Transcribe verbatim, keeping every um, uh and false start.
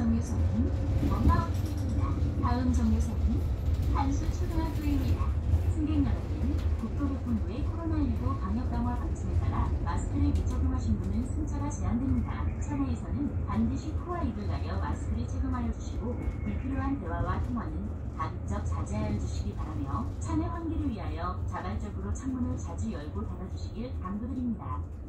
정류소는 원마을입니다. 다음 정류소는 한수초등학교입니다. 승객 여러분, 국토교통부의 코로나십구 방역 강화 방침에 따라 마스크를 미착용하신 분은 승차가 제한됩니다. 차내에서는 반드시 코와 입을 가려 마스크를 착용하여 주시고 불필요한 대화와 통화는 가급적 자제하여 주시기 바라며 차내 환기를 위하여 자발적으로 창문을 자주 열고 닫아주시길 당부드립니다.